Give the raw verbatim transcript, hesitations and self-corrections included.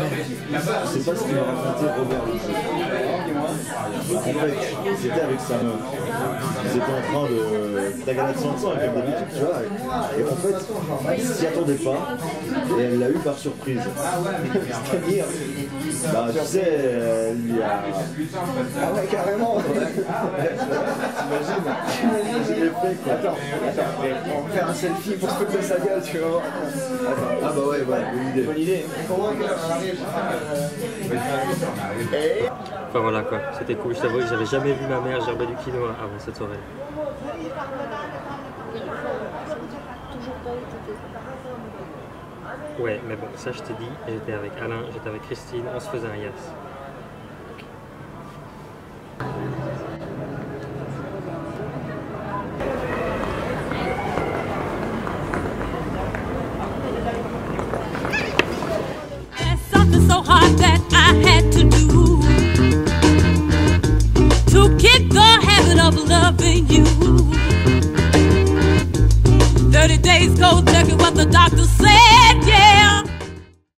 c'est pas ce qu'il m'a raconté Robert le jeu. En fait, j'étais avec sa meuf. Ils étaient en train de tagada de sang comme d'habitude, tu vois. Et en fait, elle s'y attendait pas et elle l'a eu par surprise. C'est-à-dire, bah tu sais, elle lui a. Ah ouais, carrément. T'imagines, j'ai fait quoi. Attends, attends, on va faire un selfie pour se foutre de sa gueule, tu vas voir. Ah bah ouais, ouais, bonne idée. Bonne idée. Enfin voilà quoi, c'était cool. Je t'avoue que j'avais jamais vu ma mère gerber du quinoa avant cette soirée. Ouais, mais bon, ça je t'ai dit, j'étais avec Alain, j'étais avec Christine, on se faisait un yas. So hard that I had to do to kick the habit of loving you. Thirty days go, check it what the doctor said, yeah.